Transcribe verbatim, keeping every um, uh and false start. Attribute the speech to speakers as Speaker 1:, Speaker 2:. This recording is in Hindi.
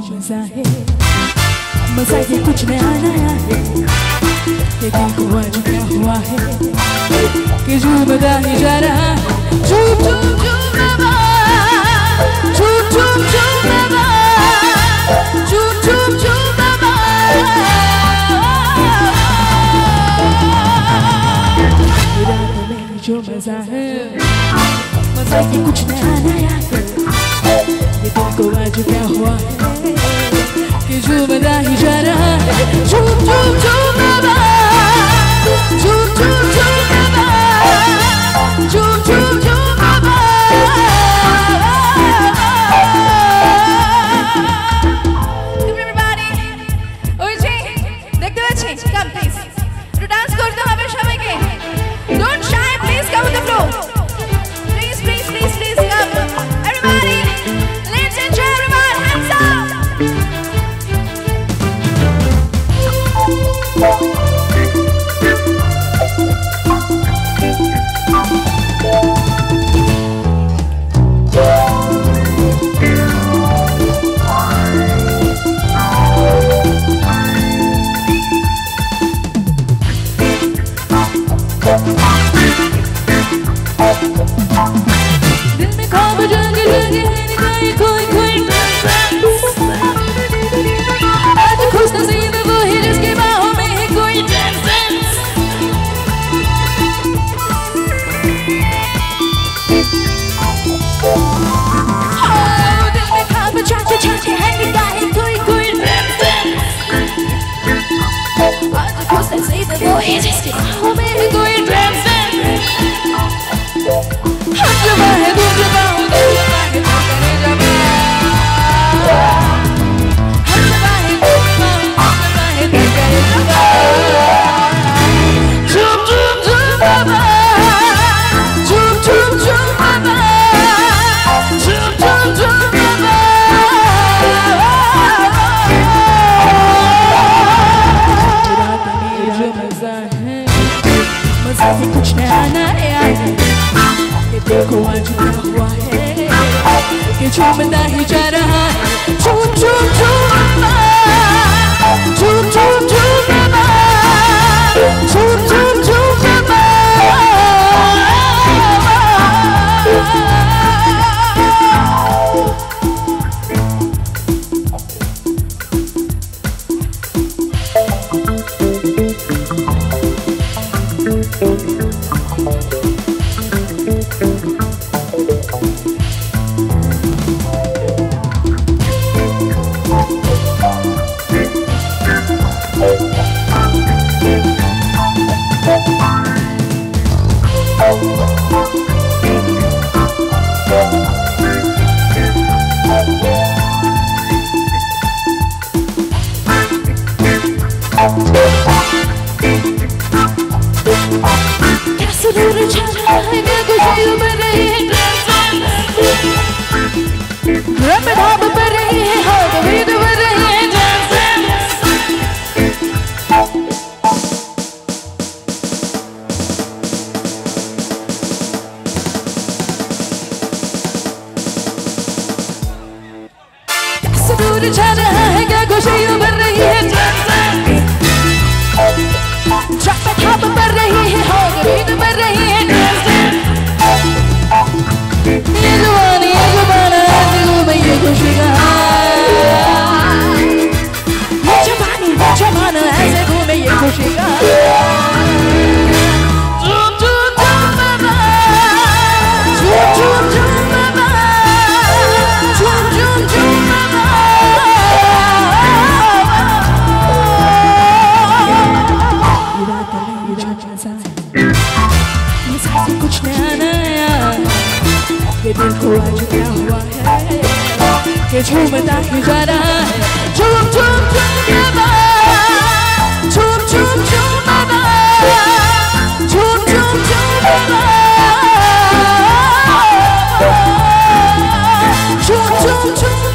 Speaker 1: मजा है, मजा ये कुछ नया नया है। ये दिल को आज क्या हुआ है कि झूमता ही जा रहा है। झूम झूम झूम बाबा, झूम झूम झूम बाबा, झूम झूम झूम बाबा। रात में जो मजा है, मजा ये कुछ नया नया है। ये दिल को आज क्या हुआ है कि झूमता ही जा रहा है। झूम झूम झूम बाबा, झूम झूम झूम बाबा, झूम झूम झूम बाबा। Everybody, ওই যে দেখতে পাচ্ছি, come please, একটু ডান্স করতে হবে সবাইকে। Don't shy, please come on the floor. Please, please, please, please come. Everybody, let's enjoy everyone, hands up. दिल में ख्वाब जगे जगे है कोई कोई आज खुश नसीब वो है जिसकी बाहों में है कोई टेंशन। दिल में ख्वाब जगे जगे है कोई कोई टेंशन। आज खुश नसीब वो है जिसकी बाहों में है कोई टेंशन। हम जब है दूर जब हूँ दूर जब है तो करे जब हम जब है दूर जब हूँ जब है तो करे जब। झूम झूम झूम बाबा, झूम झूम झूम बाबा, झूम झूम झूम बाबा। रात में जो मजा है, मजा ही कुछ नया नया है। देखो आज क्या हुआ है कि झूमता ही जा रहा है। झूम झूम झूम बाबा, झूम झूम झूम बाबा, झूम झूम झूम बाबा। कैसे दूर जाना है क्या कुछ यूं में रही है रब ढाब पर रही है हाँ कभी तो बढ़ रही है कैसे दूर जाना है क्या कुछ यूं में रही है ट्रक पे ढाब पर रही है हाँ कभी तो बढ़ रही है ये जुबान ये जुबान ऐसे घूमे ये खुशी का ये जुबान ये जुबान ऐसे घूमे ये खुशी का। झूम झूम झूम बाबा, झूम झूम झूम बाबा, झूम झूम झूम बाबा। ये रात में जो मजा है, मजा से कुछ नया नया। ये दिल को आज क्या हुआ है कि झूमता ही जा रहा है। झूम झूम झूम बाबा, झूम झूम झूम बाबा, झूम झूम झूम बाबा, झूम झूम झूम।